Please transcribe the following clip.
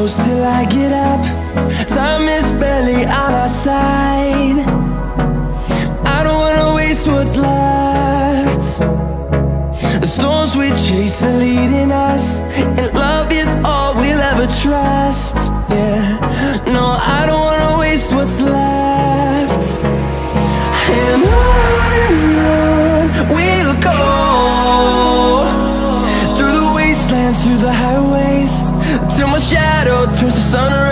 close till I get up. Time is barely on our side. I don't wanna waste what's left. The storms we chase are leading us, and love is all we'll ever trust. Yeah, no, I don't wanna waste what's left. And on we'll go, through the wastelands, through the highways, till my shadow turns to sun